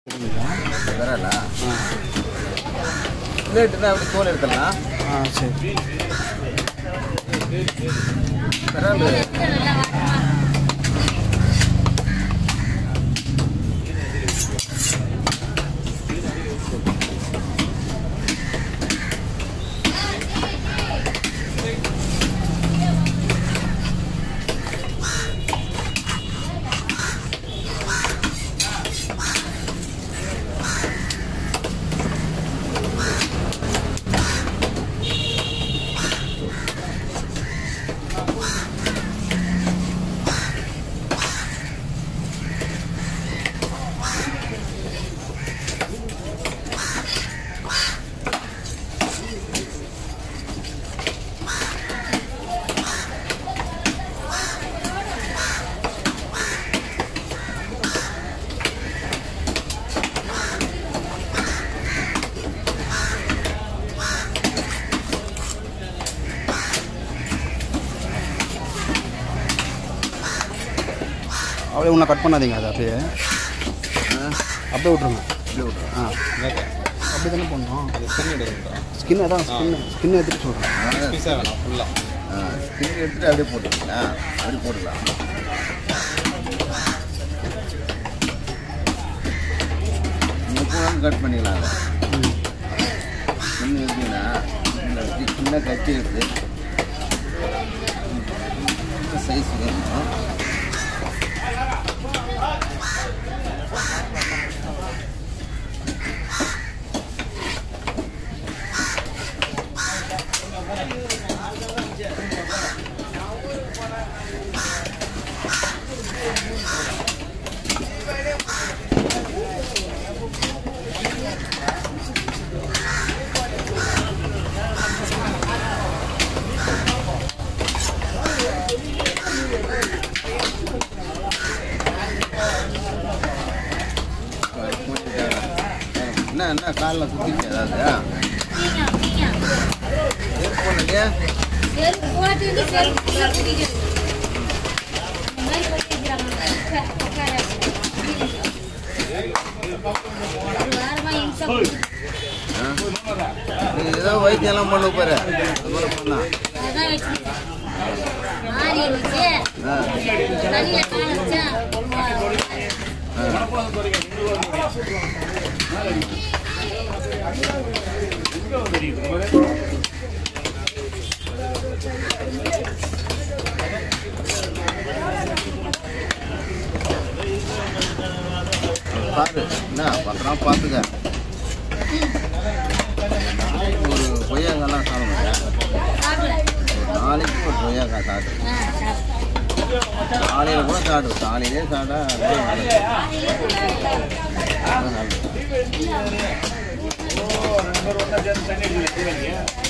வரல பிளேட்னா அப்படி தோல் எடுத்துடலாம். சரி பரவாயில்ல. அப்படியே ஒன்றா கட் பண்ணாதீங்க அதை அப்படியே விட்ருங்க. இப்படி விட்ருங்க. அப்படி தானே பண்ணோம். அது ஸ்கின் எடுக்கணும். ஸ்கின் அதான் ஸ்கின் எடுத்துகிட்டு சொல்கிறேன். பீஸாக வேணாம் ஃபுல்லாக. ஸ்கின் எடுத்துட்டு அப்படியே போட்டுருங்களா? அப்படி போட்டுக்கலாம். கட் பண்ணிக்கலாம். அதை ஸ்கின் எடுத்தீங்கன்னா சின்ன கட்டி எடுத்து சைஸ் வேணும். என்ன காலில் குத்திச்சு ஏதாவது போனலையா? நீ ஏதோ வைத்தியெல்லாம் பண்ண போற அது மாதிரி பண்ணா பாரு என்ன பத்திரம் பார்த்துக்க. ஒரு கொய்யாக்காலாம் சாப்பிட நாளைக்கு ஒரு கொய்யாக்காய் சாப்பிடு. காலையில் கூட சாப்பிடு. காலையிலே சாப்பிட்டா நல்லது.